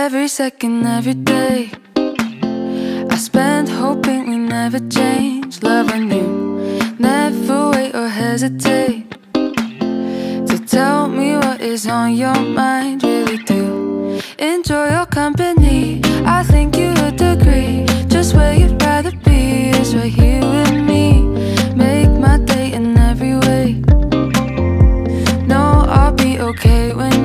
Every second, every day, I spend hoping we never change. Love on you, never wait or hesitate to tell me what is on your mind. Really do enjoy your company, I think you would agree. Just where you'd rather be is right here with me. Make my day in every way. No, I'll be okay when